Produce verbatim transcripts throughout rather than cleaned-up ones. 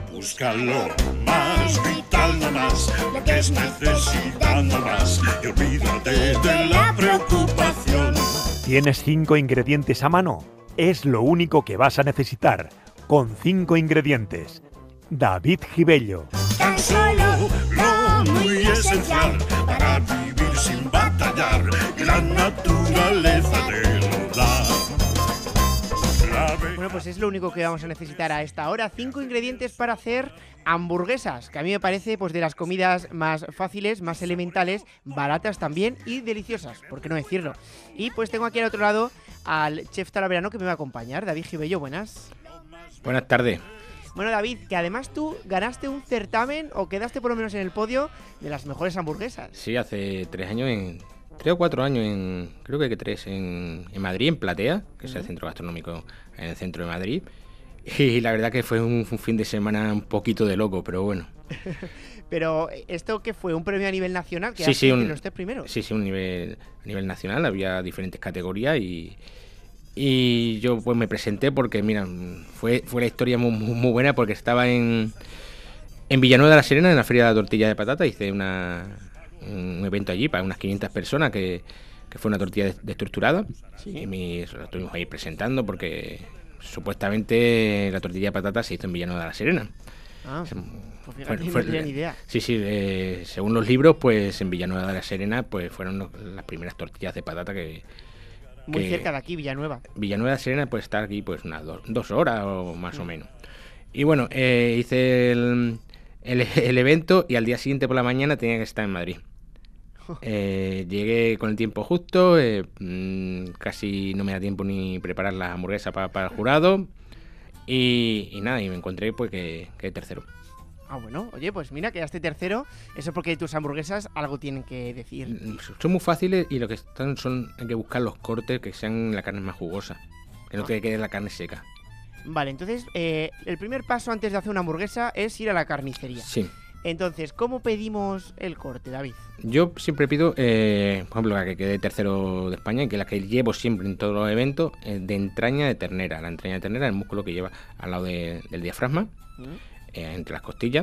Búscalo más vital, no más, lo que es necesidad, no más, y olvídate de la preocupación. ¿Tienes cinco ingredientes a mano? Es lo único que vas a necesitar. Con cinco ingredientes. David Gibello. Tan solo lo muy esencial para vivir sin batallar, y la naturaleza te lo da. Bueno, pues es lo único que vamos a necesitar a esta hora. Cinco ingredientes para hacer hamburguesas, que a mí me parece pues de las comidas más fáciles, más elementales, baratas también y deliciosas, ¿por qué no decirlo? Y pues tengo aquí al otro lado al chef talaverano que me va a acompañar, David Gibello. Buenas. Buenas tardes. Bueno, David, que además tú ganaste un certamen o quedaste por lo menos en el podio de las mejores hamburguesas. Sí, hace tres años, en tres o cuatro años, en creo que tres, en, en Madrid, en Platea, que uh-huh. es el centro gastronómico en el centro de Madrid. Y la verdad que fue un, un fin de semana un poquito de loco, pero bueno. Pero, ¿esto qué fue? ¿Un premio a nivel nacional? ¿Que sí, sí, un, los tres primeros? Sí, sí, un nivel, a nivel nacional, había diferentes categorías y... Y yo pues me presenté porque, mira, fue, fue la historia muy, muy buena porque estaba en, en Villanueva de la Serena, en la Feria de la Tortilla de Patata. Hice una, un evento allí para unas quinientas personas que, que fue una tortilla destructurada. Sí. Y me, lo estuvimos ahí presentando porque supuestamente la tortilla de patata se hizo en Villanueva de la Serena. Ah, pues fíjate, fue, fue, no tenía ni idea. Sí, sí, eh, según los libros, pues en Villanueva de la Serena pues fueron los, las primeras tortillas de patata que... Muy cerca de aquí, Villanueva. Villanueva de Serena puede estar aquí pues unas dos, dos horas o más sí. o menos. Y bueno, eh, hice el, el, el evento y al día siguiente por la mañana tenía que estar en Madrid. Eh, llegué con el tiempo justo, eh, mmm, casi no me da tiempo ni preparar la hamburguesa para, para el jurado. Y, y nada, y me encontré pues que, que tercero. Ah, bueno, oye, pues mira, quedaste tercero. Eso porque tus hamburguesas algo tienen que decir. Son muy fáciles y lo que están son hay que buscar los cortes que sean la carne más jugosa, que no ah. te quede la carne seca. Vale, entonces eh, el primer paso antes de hacer una hamburguesa es ir a la carnicería. Sí. Entonces, ¿cómo pedimos el corte, David? Yo siempre pido, eh, por ejemplo, la que quede tercero de España, y que la que llevo siempre en todos los eventos, eh, de entraña de ternera. La entraña de ternera es el músculo que lleva al lado de, del diafragma. ¿Mm? Eh, entre las costillas,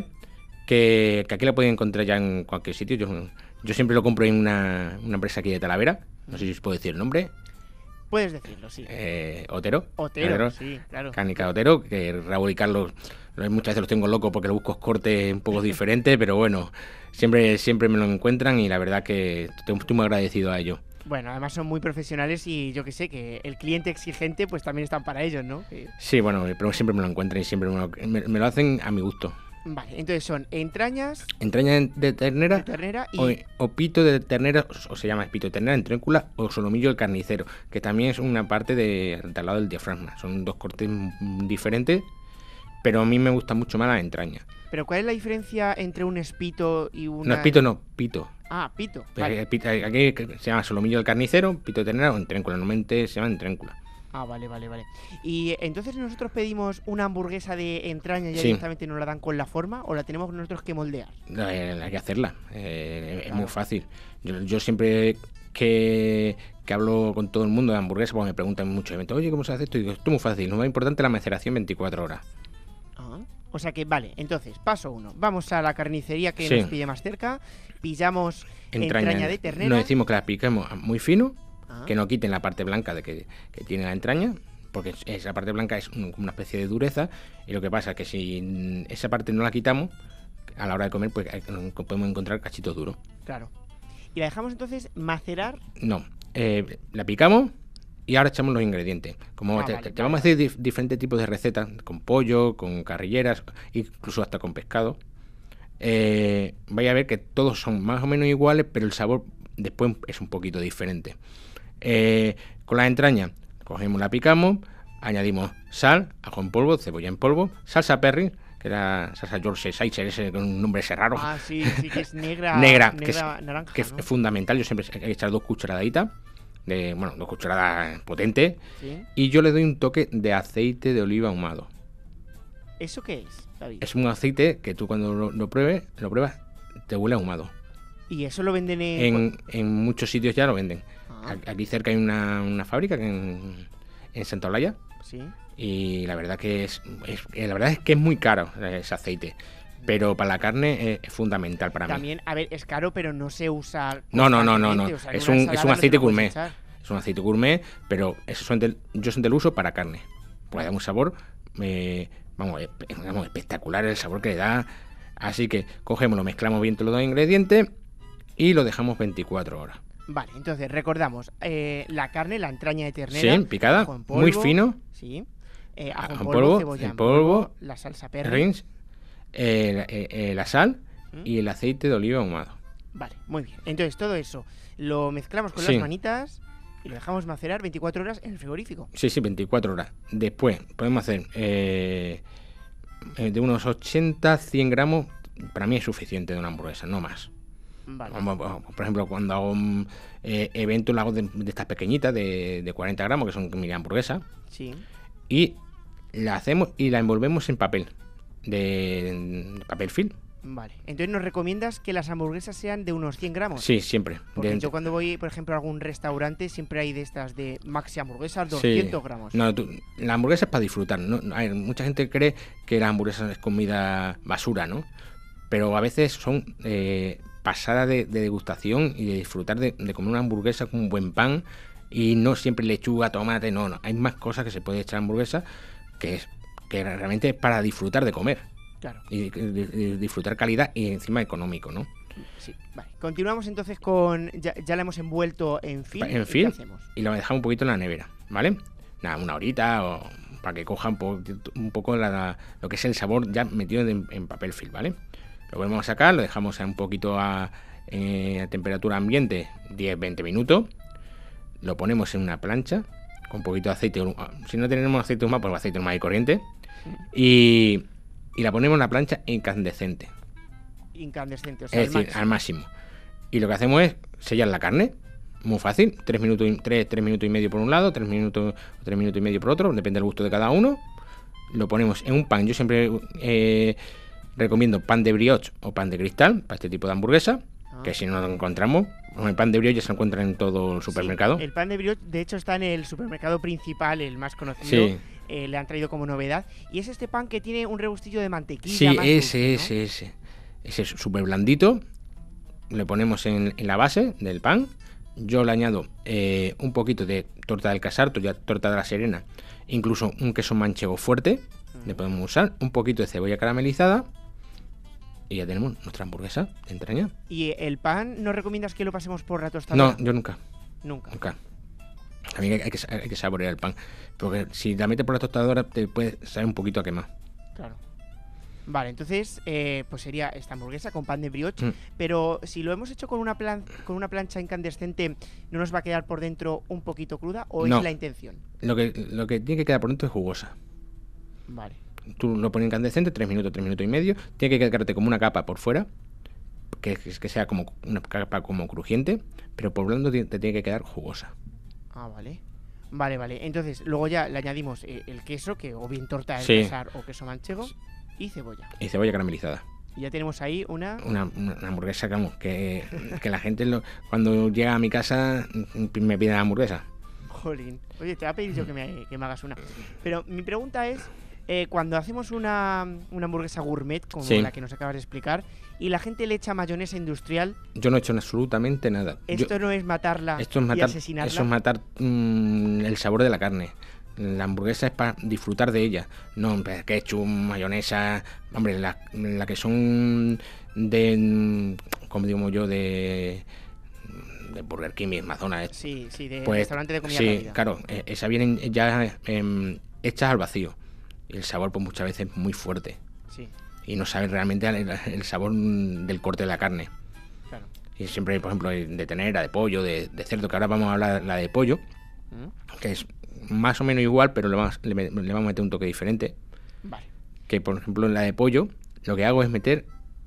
que, que aquí la pueden encontrar ya en cualquier sitio. Yo, yo siempre lo compro en una, una empresa aquí de Talavera, no sé si os puedo decir el nombre. Puedes decirlo, sí. Eh, Otero. Otero, Otero, sí, claro. Cárnica Otero, que Raúl y Carlos muchas veces los tengo locos porque los busco cortes un poco diferentes, pero bueno, siempre, siempre me lo encuentran y la verdad que estoy, estoy muy agradecido a ellos. Bueno, además son muy profesionales y yo que sé, que el cliente exigente pues también están para ellos, ¿no? Que... Sí, bueno, pero siempre me lo encuentran y siempre me lo, me, me lo hacen a mi gusto. Vale, entonces son entrañas... Entrañas de ternera, de ternera y... o, o pito de ternera, o se llama pito de ternera en tréncula, o solomillo del carnicero, que también es una parte de, del lado del diafragma. Son dos cortes diferentes, pero a mí me gusta mucho más la entraña. ¿Pero cuál es la diferencia entre un espito y una...? No, espito no, pito. Ah, pito. Vale. Aquí se llama solomillo del carnicero, pito de ternera o en tréncula. Normalmente se llama en tréncula. Ah, vale, vale, vale. Y entonces nosotros pedimos una hamburguesa de entraña y sí. directamente nos la dan con la forma o la tenemos nosotros que moldear. No, eh, hay que hacerla. Eh, claro. Es muy fácil. Yo, yo siempre que, que hablo con todo el mundo de hamburguesa, pues me preguntan mucho, oye, ¿cómo se hace esto? Y digo, esto es muy fácil. Lo más importante es la maceración veinticuatro horas. Ah. O sea que, vale, entonces, paso uno. Vamos a la carnicería que sí. nos pille más cerca, pillamos entraña, entraña de ternera. Nos decimos que la piquemos muy fino, ah. que no quiten la parte blanca de que, que tiene la entraña, porque esa parte blanca es un, como una especie de dureza, y lo que pasa es que si esa parte no la quitamos, a la hora de comer, pues podemos encontrar cachitos duros. Claro. ¿Y la dejamos entonces macerar? No, eh, la picamos... Y ahora echamos los ingredientes. Como ah, te, vale, te vale, vamos vale. a hacer dif- diferentes tipos de recetas, con pollo, con carrilleras, incluso hasta con pescado. Eh, vais a ver que todos son más o menos iguales, pero el sabor después es un poquito diferente. Eh, con las entrañas, cogemos, la picamos, añadimos sal, ajo en polvo, cebolla en polvo, salsa Perry, que era salsa George Schweitzer, ese con un nombre ese raro. Ah, sí, sí, que es negra, negra, negra que es, naranja, que ¿no? es fundamental. Yo siempre hay que echar dos cucharaditas. De, bueno, dos cucharadas potentes. ¿Sí? Y yo le doy un toque de aceite de oliva ahumado. ¿Eso qué es, David? Es un aceite que tú cuando lo, lo pruebes, lo pruebas, te huele ahumado. ¿Y eso lo venden en...? En, en muchos sitios ya lo venden. Ah. Aquí cerca hay una, una fábrica que en, en Santa Olaya. Sí. y la verdad que es, es la verdad es que es muy caro ese aceite. Pero para la carne es, es fundamental para También, mí. a ver, es caro, pero no se usa. No, no, no, no, no. O sea, es, en un, una es un ensalada aceite no te lo puedes gourmet. echar. Es un aceite gourmet, pero eso son del- yo son del uso para carne. Pues da un sabor, eh, vamos, espe- vamos, espectacular el sabor que le da. Así que cogemos, lo mezclamos bien todos los ingredientes y lo dejamos veinticuatro horas. Vale, entonces recordamos eh, la carne, la entraña de ternera. Sí, picada, ajo en muy polvo, fino. Sí. eh, ajo en Ajo en polvo, polvo, cebolla en en polvo, polvo, la salsa perry. Rinse, eh, la- eh, eh, la sal ¿Mm? y el aceite de oliva ahumado. Vale, muy bien. Entonces todo eso lo mezclamos con Sí. las manitas y lo dejamos macerar veinticuatro horas en el frigorífico. Sí, sí, veinticuatro horas. Después podemos hacer eh, eh, de unos ochenta a cien gramos. Para mí es suficiente de una hamburguesa, no más. Vale. Como, por ejemplo, cuando hago un eh, evento, lo hago de, de estas pequeñitas, de, de cuarenta gramos, que son mini hamburguesas, Sí. y la hacemos y la envolvemos en papel, de, de papel film. Vale. Entonces nos recomiendas que las hamburguesas sean de unos cien gramos. Sí, siempre. Porque De- yo cuando voy, por ejemplo, a algún restaurante, siempre hay de estas de maxi hamburguesas, sí. doscientos gramos. No, tú- la hamburguesa es para disfrutar. ¿no? A ver, mucha gente cree que la hamburguesa es comida basura, ¿no? Pero a veces son eh, pasadas de, de degustación y de disfrutar de, de comer una hamburguesa con un buen pan y no siempre lechuga, tomate, no, no. Hay más cosas que se puede echar a hamburguesa que es que realmente es para disfrutar de comer Claro. y, y- y disfrutar calidad y encima económico, ¿no? Sí. Vale. Continuamos entonces con. Ya, ya la hemos envuelto en film. En ¿y film. ¿Qué hacemos? Y lo dejamos un poquito en la nevera, ¿vale? Nada, una horita o para que coja un, po- un poco la- lo que es el sabor ya metido en, en papel film, ¿vale? Lo volvemos a sacar, lo dejamos un poquito a, eh, a temperatura ambiente, diez a veinte minutos. Lo ponemos en una plancha con un poquito de aceite. Si no tenemos aceite normal, pues aceite normal y corriente. Y, y la ponemos en la plancha incandescente. Incandescente, o sea, Es al decir, máximo. al máximo. Y lo que hacemos es sellar la carne. Muy fácil. Tres minutos y, tres, tres minutos y medio por un lado, tres minutos, tres minutos y medio por otro. Depende del gusto de cada uno. Lo ponemos en un pan. Yo siempre eh, recomiendo pan de brioche o pan de cristal para este tipo de hamburguesa. Ah. Que si no lo encontramos, bueno, el pan de brioche ya se encuentra en todo el supermercado. Sí, el pan de brioche, de hecho, está en el supermercado principal, el más conocido. Sí. Eh, le han traído como novedad. Y es este pan que tiene un rebustillo de mantequilla. Sí, más ese, dulce, ¿no? ese, ese. Ese es súper blandito. Le ponemos en, en la base del pan. Yo le añado eh, un poquito de torta del Casar, torta torta de la Serena, incluso un queso manchego fuerte. Le podemos usar un poquito de cebolla caramelizada. Y ya tenemos nuestra hamburguesa de entraña. ¿Y el pan no recomiendas que lo pasemos por la tostadora? No, yo nunca, Nunca. nunca. A mí hay que, hay que saborear el pan. Porque si la metes por la tostadora te puede saber un poquito a quemar. Claro. Vale, entonces, eh, pues sería esta hamburguesa con pan de brioche. Mm. Pero si lo hemos hecho con una, plan con una plancha incandescente, ¿no nos va a quedar por dentro un poquito cruda? ¿O No. es la intención? Lo que, lo que tiene que quedar por dentro es jugosa. Vale. Tú lo pones incandescente, tres minutos, tres minutos y medio. Tiene que quedarte como una capa por fuera, que, que sea como una capa como crujiente, pero por blando te, te tiene que quedar jugosa. Ah, vale. Vale, vale. Entonces, luego ya le añadimos eh, el queso, que o bien torta del Sí. Casar o queso manchego, y cebolla. Y cebolla caramelizada. Y ya tenemos ahí una... Una, una- una hamburguesa, vamos, que, que la gente lo- cuando llega a mi casa me pide la hamburguesa. Jolín. Oye, te voy a pedir yo que me, que me hagas una. Pero mi pregunta es, eh, cuando hacemos una, una hamburguesa gourmet, como Sí. la que nos acabas de explicar, y la gente le echa mayonesa industrial, Yo no he hecho absolutamente nada. Yo- ¿esto no es matarla esto es y matar, asesinarla? eso es matar mm, el sabor de la carne. La hamburguesa es para disfrutar de ella. No, ketchup, mayonesa. Hombre, la, la que son de, mm, como digo yo, de, de Burger King y Amazon. Sí, sí, de Pues, restaurante de comida sí, rápida. claro, eh, esas vienen ya em, hechas al vacío. Y el sabor, pues muchas veces es muy fuerte. Sí, Y no sabes realmente el, el sabor mm, del corte de la carne. claro. Y siempre, por ejemplo, de tenera, de pollo, de, de cerdo, que ahora vamos a hablar la de pollo, ¿Mm? que es más o menos igual, pero le vamos, le, le vamos a meter un toque diferente. Vale. Que, por ejemplo, en la de pollo, lo que hago es meter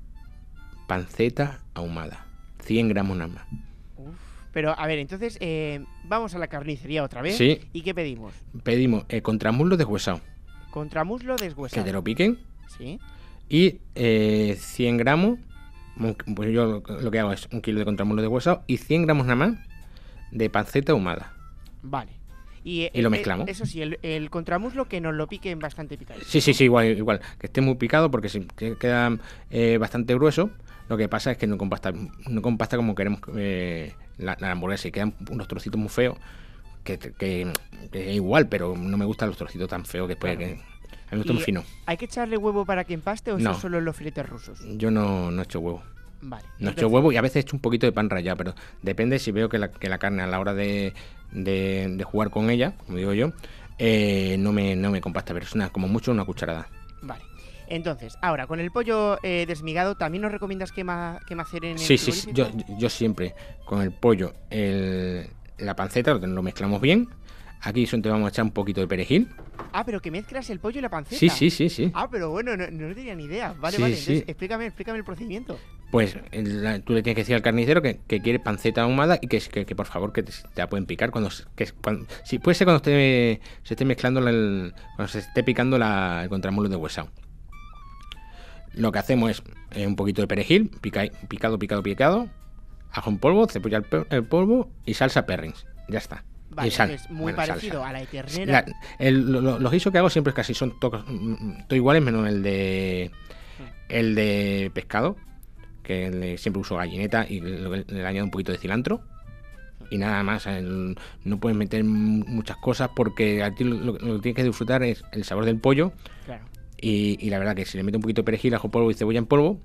panceta ahumada. cien gramos nada más. Uf. Pero, a ver, entonces, eh, vamos a la carnicería otra vez. Sí. ¿Y qué pedimos? Pedimos eh, contramuslo deshuesado, Contramuslo que deshuesado. te lo piquen, Sí. y eh, cien gramos, un- pues yo lo, lo que hago es un kilo de contramuslo deshuesado y cien gramos nada más de panceta ahumada. Vale. Y, y lo eh, mezclamos. Eso sí, el, el contramuslo que nos lo piquen bastante picado. Sí, sí, sí, igual, igual. Que esté muy picado porque si que- queda eh, bastante grueso. Lo que pasa es que no compacta, no compacta como queremos eh, la, la hamburguesa y quedan unos trocitos muy feos. Que, que, que es igual, pero no me gustan los trocitos tan feos que después. Claro. Que, a mí me gusta muy Y- fino. ¿Hay que echarle huevo para que empaste o eso No. solo en los filetes rusos? Yo no, no echo huevo. Vale. No echo entonces- huevo y a veces echo un poquito de pan rallado, pero depende si veo que la, que la carne a la hora de, de, de jugar con ella, como digo yo, eh, no, me, no me compacta, pero es una, como mucho una cucharada. Vale. Entonces, ahora, con el pollo eh, desmigado, ¿también nos recomiendas que, ma que maceren en el Sí, sí, sí, yo, frigorífico? yo siempre con el pollo, el, la panceta, lo, lo mezclamos bien. Aquí te vamos a echar un poquito de perejil. Ah, pero que mezclas el pollo y la panceta. Sí, sí, sí, sí. Ah, pero bueno, no, no tenía ni idea. Vale, Sí, vale. sí. Entonces, explícame, explícame el procedimiento. Pues el- la- tú le tienes que decir al carnicero que, que quiere panceta ahumada y que, que, que por favor que te, te la pueden picar cuando, se- que, es cuando si puede ser cuando esté, se esté mezclando la- el, cuando se esté picando la, el contramulo de huesao. Lo que hacemos es eh, un poquito de perejil, pica- picado, picado, picado, ajo en polvo, cebolla al pe- el polvo y salsa Perrins. Ya está. Vale, y sal. es muy Bueno, parecido salsa. a la de ternera. La- el- lo- lo- los guisos que hago siempre casi son todos mm, todo iguales, menos el de el de pescado, que le- siempre uso gallineta y le, le añado un poquito de cilantro. Y nada más, el- no puedes meter m- muchas cosas porque a ti lo, lo- lo que tienes que disfrutar es el sabor del pollo. Claro. Y, y la verdad que si le meto un poquito de perejil, ajo en polvo y cebolla en polvo,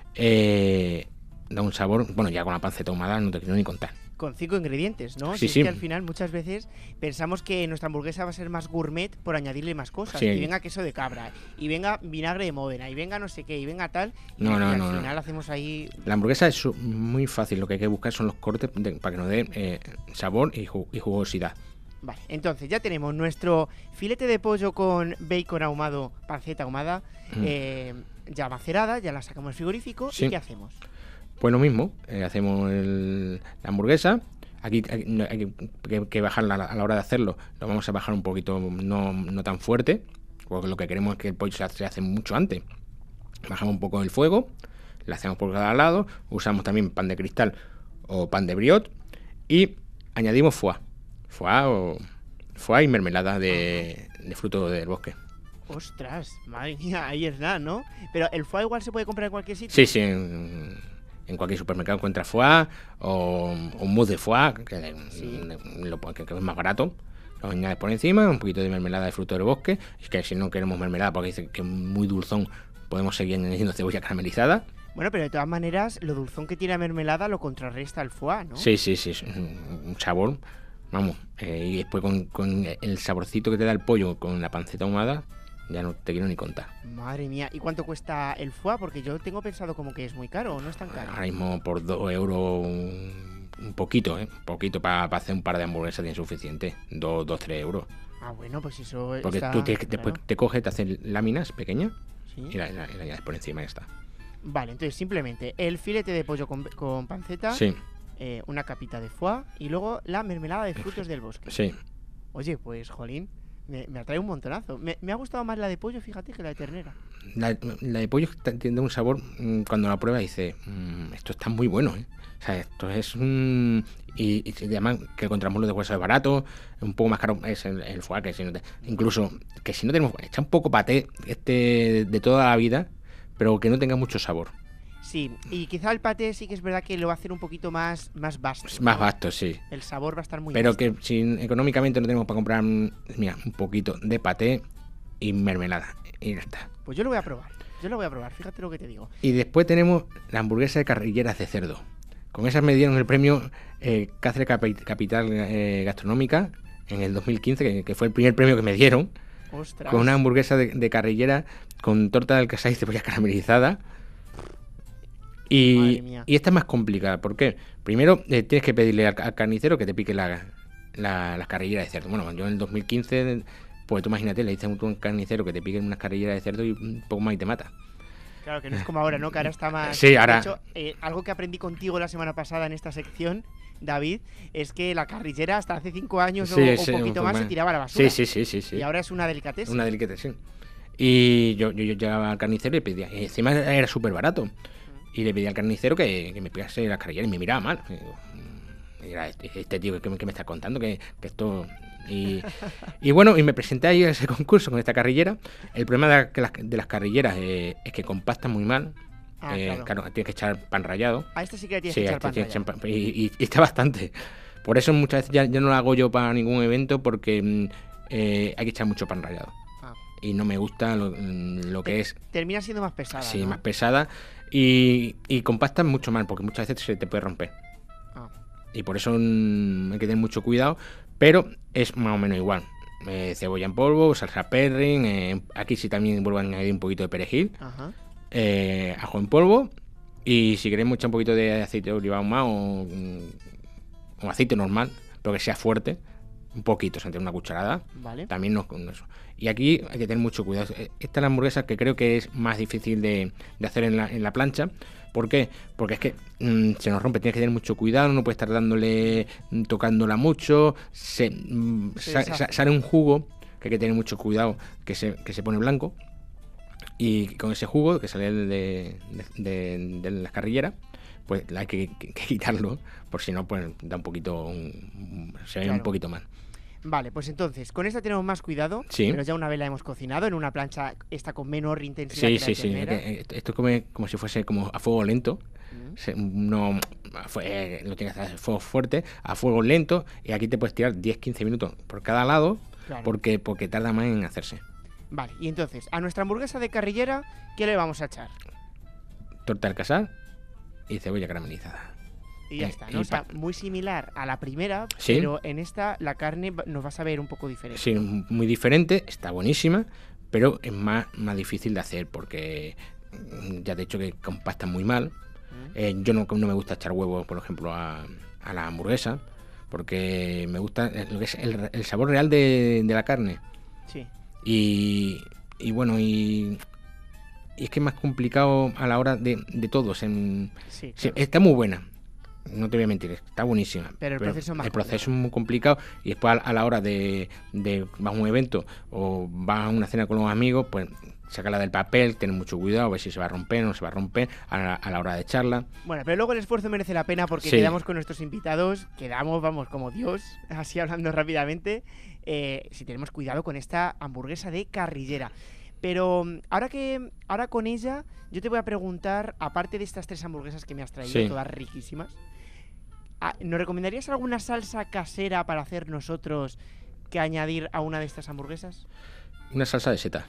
eh, da un sabor. Bueno, ya con la panceta ahumada no te quiero ni contar. Con cinco ingredientes, ¿no? Sí, Si es sí. que al final muchas veces pensamos que nuestra hamburguesa va a ser más gourmet por añadirle más cosas. Sí. Y venga queso de cabra, y venga vinagre de Módena, y venga no sé qué, y venga tal. Y, No, no, y al no, no. final hacemos ahí. La hamburguesa es su- muy fácil, lo que hay que buscar son los cortes de- para que nos dé eh, sabor y, ju- y jugosidad. Vale, entonces ya tenemos nuestro filete de pollo con bacon ahumado, panceta ahumada, Mm. eh, ya macerada, ya la sacamos del frigorífico. Sí. ¿Y qué hacemos? Pues lo mismo, eh, hacemos el- la hamburguesa. Aquí hay, no, hay que, que bajarla a la, a la hora de hacerlo. Lo vamos a bajar un poquito, no, no tan fuerte, porque lo que queremos es que el pollo se hace, se hace mucho antes. Bajamos un poco el fuego, le hacemos por cada lado, usamos también pan de cristal o pan de briot y añadimos foie. Foie, o, foie y mermelada de, de fruto del bosque. Ostras, madre mía, ahí es nada, ¿no? Pero el foie igual se puede comprar en cualquier sitio. Sí, sí, en, en cualquier supermercado encuentras foie o, o un mousse de foie, que, Sí. lo- que- que es más barato. Lo añades por encima, un poquito de mermelada de fruto del bosque. Es que si no queremos mermelada porque dice que es muy dulzón, podemos seguir añadiendo cebolla caramelizada. Bueno, pero de todas maneras, lo dulzón que tiene la mermelada lo contrarresta el foie, ¿no? Sí, sí, sí, es un un sabor, vamos. eh, y después con, con el saborcito que te da el pollo con la panceta ahumada, ya no te quiero ni contar. Madre mía, ¿y cuánto cuesta el foie? Porque yo tengo pensado como que es muy caro, ¿o no es tan caro? Ahora mismo por dos euros un, un poquito, ¿eh? Un poquito para hacer un par de hamburguesas tiene suficiente. Dos, dos, tres euros. Ah, bueno, pues eso Porque está... tú tienes que, después claro, te coges, te haces láminas pequeñas sí. y la, la- y la añades por encima y ya está. Vale, entonces simplemente el filete de pollo con, con panceta, Sí, eh, una capita de foie y luego la mermelada de frutos del bosque. sí. Oye, pues, jolín, me, me atrae un montonazo. Me, me ha gustado más la de pollo, fíjate, que la de ternera. La, la de pollo t- tiene un sabor, mm, cuando la pruebas dices, "Mm, esto está muy bueno, ¿eh?". O sea, esto es un... Y, y además que el contramulo de hueso es barato, un poco más caro es el, el foie, que si no te- incluso que si no tenemos... Echa un poco paté este de toda la vida, pero que no tenga mucho sabor. Sí, y quizá el paté sí que es verdad que lo va a hacer un poquito más, más vasto. Es más ¿no? vasto, sí. El sabor va a estar muy Pero vasto. que si económicamente no tenemos para comprar, mm, mira, un poquito de paté y mermelada. Y ya está. Pues yo lo voy a probar. Yo lo voy a probar, fíjate lo que te digo. Y después tenemos la hamburguesa de carrilleras de cerdo. Con esas me dieron el premio eh, Cáceres Capi- Capital eh, Gastronómica en el dos mil quince, que, que fue el primer premio que me dieron. Ostras. Con una hamburguesa de, de carrillera con torta de alcázar y cebolla caramelizada. Madre Y, mía. y esta es más complicada. ¿Por qué? Primero eh, tienes que pedirle al, al carnicero que te pique la, la- las carrilleras de cerdo. Bueno, yo en el dos mil quince, pues tú imagínate, le dices a un carnicero que te piquen unas carrilleras de cerdo y un poco más y te mata. Claro que no es como ahora, ¿no? Que ahora está más... Sí, ahora- De hecho, eh, algo que aprendí contigo la semana pasada en esta sección, David, es que la carrillera hasta hace cinco años Sí, o, o sí, un un poquito poco más más. se tiraba a la basura. Sí, sí, sí, sí, sí. Y ahora es una delicatez. Una delicatessen. Y yo, yo, yo llegaba al carnicero y pedía, y encima era súper barato. Y le pedía al carnicero que, que me pegase las carrilleras y me miraba mal. Y digo, "Mm, mira, este, este tío que, me- que me está contando que, que esto Y, y bueno, y me presenté ahí a ese concurso con esta carrillera. El problema de, que las, de las carrilleras eh, es que compactan muy mal. Ah, eh, claro. claro, tienes que echar pan rallado. A este sí que le tienes Sí, que a echar este pan tienes que rallado. echar pan- y, y- y está bastante. Por eso muchas veces ya, ya no lo hago yo para ningún evento porque mm, eh, hay que echar mucho pan rallado. Ah. Y no me gusta lo, mm, lo que es Termina siendo más pesada, sí, ¿no? más pesada y, y compactan mucho mal porque muchas veces se te puede romper. Ah. Y por eso mm, hay que tener mucho cuidado, pero es más o menos igual. Eh, cebolla en polvo, salsa perrin, eh, aquí sí también vuelvo a añadir un poquito de perejil, Ajá. eh, ajo en polvo y si queremos echar un poquito de aceite de oliva ahumado o, mm, o aceite normal, pero que sea fuerte, un poquito, entre una cucharada, Vale. también no con eso. Y aquí hay que tener mucho cuidado. Esta es la hamburguesa que creo que es más difícil de, de hacer en la, en la plancha. ¿Por qué? Porque es que mmm, se nos rompe, tienes que tener mucho cuidado, no puedes estar dándole, tocándola mucho, se, mmm, Se sa, deshace. sa, sale un jugo que hay que tener mucho cuidado, que se, que se pone blanco. Y con ese jugo que sale de, de, de, de la carrillera, pues hay que, que, que quitarlo, por si no, pues da un poquito, un, se ve Claro. un poquito mal. Vale, pues entonces, con esta tenemos más cuidado, Sí. pero ya una vez la hemos cocinado en una plancha esta con menor intensidad Sí, que la sí, de sí. ternera. que, eh, Esto come como si fuese como a fuego lento. Mm. Se- No, fue, lo tienes que hacer a fuego fuerte, a fuego lento. Y aquí te puedes tirar diez quince minutos por cada lado, Claro. porque, porque tarda más en hacerse. Vale, y entonces, a nuestra hamburguesa de carrillera, ¿qué le vamos a echar? Torta al casar y cebolla caramelizada. Y ya Eh, está, y ¿no? O sea, pa- muy similar a la primera, Sí. pero en esta la carne va- nos va a saber un poco diferente. Sí, muy diferente, está buenísima, pero es más, más difícil de hacer porque mm, ya te he dicho que compacta muy mal. Mm. Eh, yo no, no me gusta echar huevos, por ejemplo, a, a la hamburguesa, porque me gusta eh, lo que es el, el sabor real de, de la carne. Sí. Y, y bueno, y, y es que es más complicado a la hora de, de todos. En, Sí, sí, claro. está muy buena, no te voy a mentir, está buenísima. Pero el proceso es más el proceso es muy complicado y después a, a la hora de, de vas a un evento o vas a una cena con los amigos, pues sacarla del papel, tener mucho cuidado, a ver si se va a romper o no se va a romper a la, a la hora de echarla. Bueno, pero luego el esfuerzo merece la pena porque Sí. quedamos con nuestros invitados, quedamos, vamos, como Dios, así hablando rápidamente, eh, si tenemos cuidado con esta hamburguesa de carrillera. Pero mm, ahora que ahora con ella, yo te voy a preguntar, aparte de estas tres hamburguesas que me has traído, Sí. todas riquísimas, ah, ¿nos recomendarías alguna salsa casera para hacer nosotros que añadir a una de estas hamburguesas? Una salsa de seta.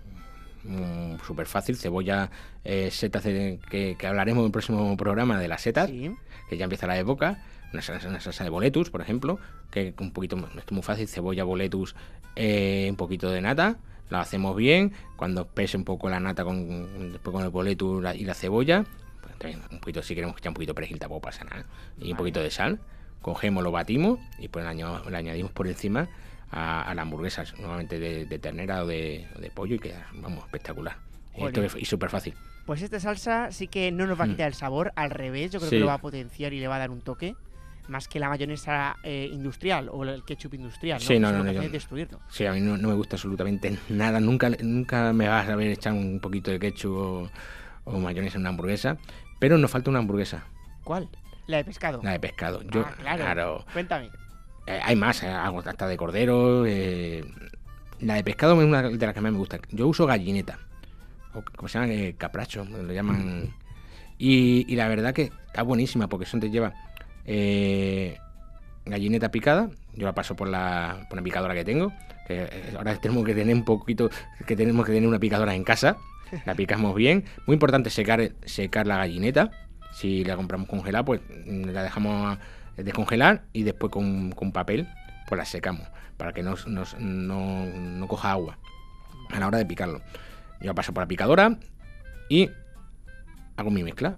Mm, súper fácil, cebolla, eh, setas de- que, que hablaremos en el próximo programa de las setas, Sí. que ya empieza la época. Una salsa, una salsa de boletus, por ejemplo, que un poquito, esto es muy fácil, cebolla, boletus, eh, un poquito de nata, lo hacemos bien, cuando pese un poco la nata con, después con el boletus la- y la cebolla, pues también un poquito, si queremos echar un poquito de perejil tampoco pasa nada, y Vale. un poquito de sal, cogemos, lo batimos y pues le añadimos, le añadimos por encima a, a la hamburguesa, normalmente de, de ternera o de, o de pollo y queda, vamos, espectacular. Y, esto Jolín. es- y súper fácil. Pues esta salsa sí que no nos va a Mm. quitar el sabor, al revés, yo creo Sí. que lo va a potenciar y le va a dar un toque, más que la mayonesa eh, industrial o el ketchup industrial, ¿no? Sí, no, Eso no, lo que no, hace yo- es destruirlo. Sí, a mí no, no me gusta absolutamente nada. Nunca, nunca me vas a ver echar un poquito de ketchup o, o mayonesa en una hamburguesa. Pero nos falta una hamburguesa, ¿Cuál? La de pescado. la de pescado. Yo, Ah, claro. claro, Cuéntame. eh, hay más, eh, hago hasta de cordero. eh, la de pescado es una de las que más me gusta. Yo uso gallineta, o como se llama, eh, capracho, lo llaman. Y, y la verdad que está buenísima porque eso te lleva eh, gallineta picada. Yo la paso por la, por una picadora que tengo. Que eh, ahora tenemos que tener un poquito, que tenemos que tener una picadora en casa. La picamos bien. Muy importante secar, secar la gallineta. Si la compramos congelada, pues mm, la dejamos descongelar y después con, con papel pues la secamos para que no, nos- no, no coja agua a la hora de picarlo. Yo paso por la picadora y hago mi mezcla.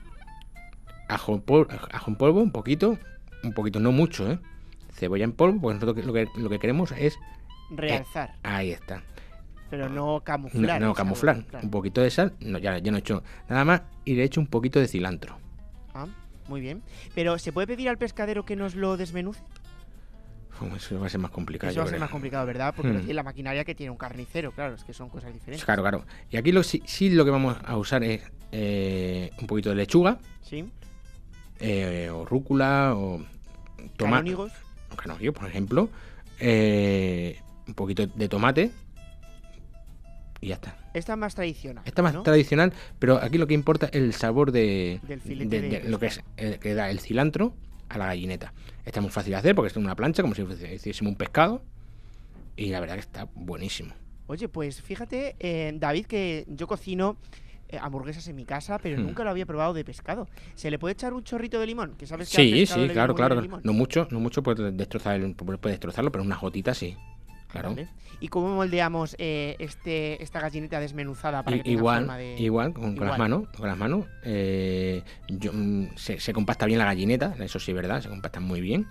Ajo en, pol- ajo en polvo, un poquito, un poquito, no mucho, ¿eh? Cebolla en polvo, porque nosotros lo que, lo que queremos es... Realzar, Ahí está. pero no No, camuflar. no el camuflar. sabor, claro. Un poquito de sal, no, ya, ya no he hecho nada más y le he hecho un poquito de cilantro. Ah, muy bien. Pero ¿se puede pedir al pescadero que nos lo desmenuce? Uf, eso va a ser más complicado. Eso yo va a ser creo. más complicado, ¿verdad? Porque Hmm. no tiene la maquinaria que tiene un carnicero, claro, es que son cosas diferentes. Claro, claro. Y aquí lo, sí, sí lo que vamos a usar es eh, un poquito de lechuga, Sí. eh, o rúcula, o tomate. Canónigos. Canónigos, por ejemplo. eh, un poquito de tomate y ya está. Esta es más tradicional. Esta más ¿no? tradicional, pero aquí lo que importa es el sabor de, Del filete de- de de lo que es el, que da el cilantro a la gallineta. Esta es muy fácil de hacer porque es una plancha, como si hiciésemos un pescado. Y la verdad que está buenísimo. Oye, pues fíjate, eh, David, que yo cocino eh, hamburguesas en mi casa, pero Hmm. nunca lo había probado de pescado. ¿Se le puede echar un chorrito de limón? Que sabes que al Sí, pescado sí, le claro, viene muy bien claro. el limón. No mucho, no mucho, puedes destrozar el- puedes destrozarlo, pero unas gotitas sí. Claro. Vale. ¿Y cómo moldeamos eh, este, esta gallineta desmenuzada para I- que tenga igual, forma de...? igual, con, con Igual. las manos, con las manos. eh, yo, mm, se, se compacta bien la gallineta, eso sí es verdad, se compacta muy bien.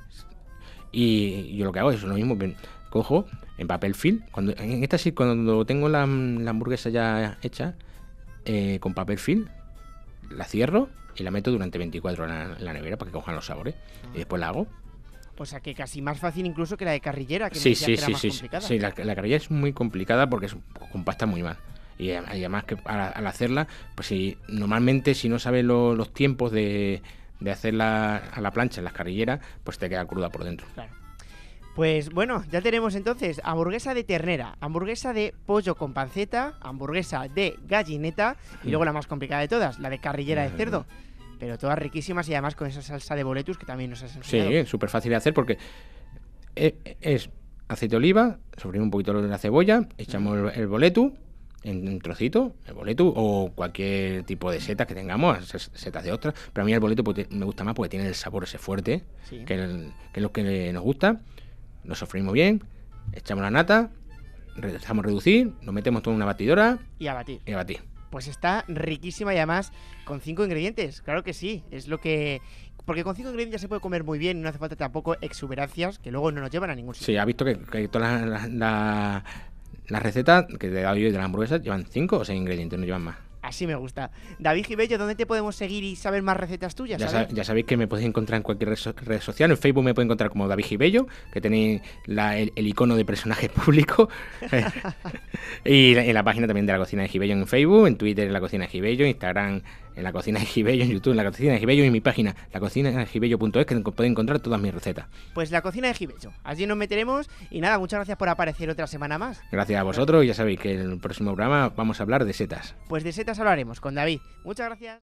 Y yo lo que hago es lo mismo, que cojo en papel film. Cuando, en esta sí, cuando tengo la, la hamburguesa ya hecha, eh, con papel film, la cierro y la meto durante veinticuatro horas en la nevera para que cojan los sabores. Y después la hago. O sea, que casi más fácil incluso que la de carrillera, que me Sí, decía sí, que era sí, más sí. complicada. Sí, la, la carrilla es muy complicada porque es, compacta muy mal. Y, adem- y además que al, al hacerla, pues si normalmente si no sabes lo- los tiempos de, de hacerla a la plancha en las carrilleras, pues te queda cruda por dentro. Claro. Pues bueno, ya tenemos entonces hamburguesa de ternera, hamburguesa de pollo con panceta, hamburguesa de gallineta y Mm. luego la más complicada de todas, la de carrillera de cerdo. Pero todas riquísimas y además con esa salsa de boletus que también nos has enseñado. Sí, es súper fácil de hacer porque e- es aceite de oliva, sofrimos un poquito la cebolla, echamos el, el boletu en un trocito, el boletu o cualquier tipo de seta que tengamos, ses- setas de ostras, pero a mí el boletu porque me gusta más porque tiene el sabor ese fuerte, Sí. que, el- que es lo que nos gusta. Lo sofrimos bien, echamos la nata, re- dejamos reducir, lo metemos todo en una batidora Y a batir. y a batir. Pues está riquísima y además con cinco ingredientes, claro que sí, es lo que... Porque con cinco ingredientes ya se puede comer muy bien y no hace falta tampoco exuberancias que luego no nos llevan a ningún sitio. Sí, ha visto que, que todas las las- las- las recetas que te he dado yo de las hamburguesas llevan cinco o seis ingredientes, no llevan más. Así me gusta. David Gibello, ¿dónde te podemos seguir y saber más recetas tuyas? Ya, A sa- ver. ya sabéis que me podéis encontrar en cualquier red, so- red social. En Facebook me podéis encontrar como David Gibello, que tenéis la- el, el icono de personaje público. Y la- en la página también de La Cocina de Gibello en Facebook, en Twitter en La Cocina de Gibello, en Instagram en La Cocina de Gibello, en YouTube en La Cocina de Gibello y en mi página lacocinadeGibello punto es, que podéis encontrar todas mis recetas. Pues la cocina de Gibello. Allí nos meteremos y nada, muchas gracias por aparecer otra semana más. Gracias a vosotros y ya sabéis que en el próximo programa vamos a hablar de setas. Pues de setas hablaremos con David. Muchas gracias.